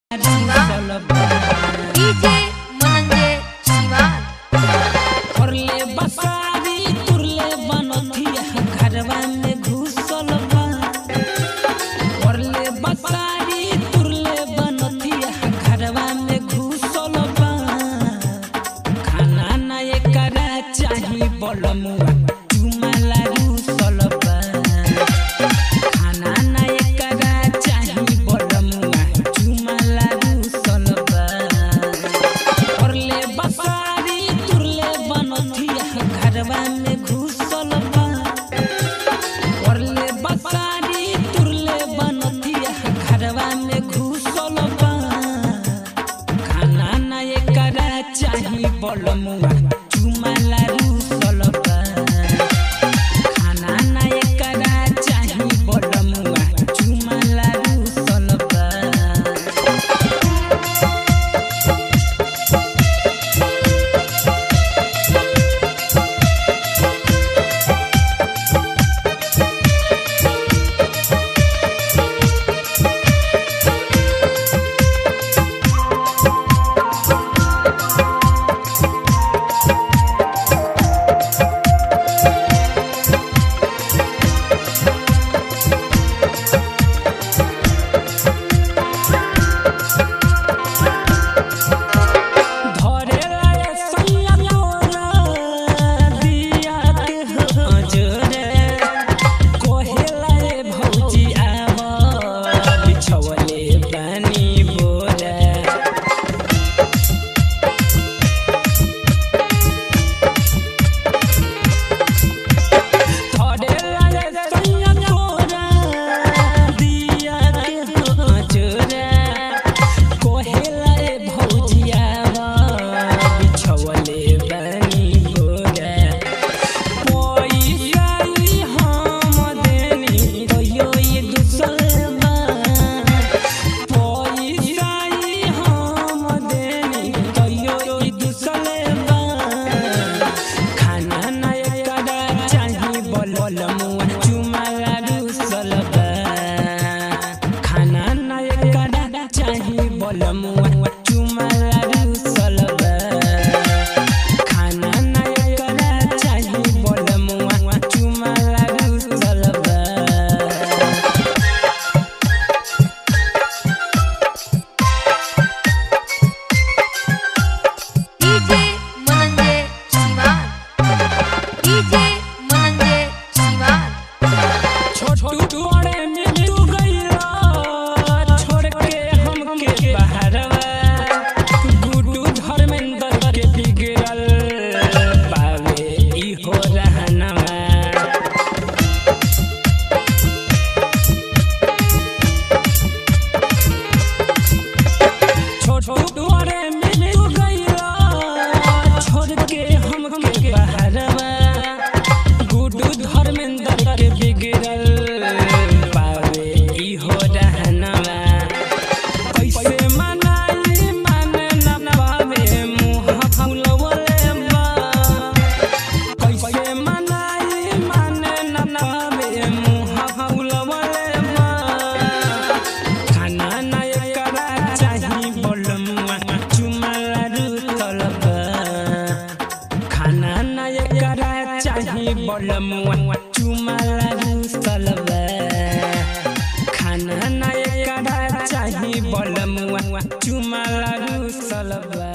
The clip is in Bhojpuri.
डीजे मनंजे शिवान करले बसारी तुरले बनथिया घरवा में घुसल बा करले बसारी तुरले बनथिया घरवा में घुसल बा खाना ना एकरा चाही बलमुआ चुमाला रुसल बा खाना ना एकरा चाही बलमुआ चुमाला रुसल बा करले बसारी तुरले बनथिया घरवा में घुसल बा करले बसारी तुरले बनथिया घरवा में घुसल बा खाना ना एकरा चाही बलमुआ चुमाला रुसल बा खाना ना एकरा चाही बलमुआ चुमाला रुसल बा बलमुआ चुमाला रुसल बा खाना ना एकरा चाही बलमुआ चुमाला रुसल बा डीजे मनंजे शिवान डीजे मनंजे शिवान छोटू बड़े में तू गइला छोड़ के हमके बहरवा गुड्डू धर्मेंद्र के बिगड़ल पावे ई हो रहनवा छोटू बड़े में तू गइला छोड़ के हमके बहरवा गुड्डू धर्मेंद्र के बिगड़ल पावे ई हो रहनवा कैसे मनाई माने न पावे मुँह फुलवले बा कैसे मनाई माने न पावे मुँह फुलवले बा खाना ना एकरा चाही बलमुआ चुमाला रुसल बा खाना ना एकरा चाही बलमुआ चुमाला रुसल बा खाना ना एकरा चाही बलमुआ चुमाला रुसल बा।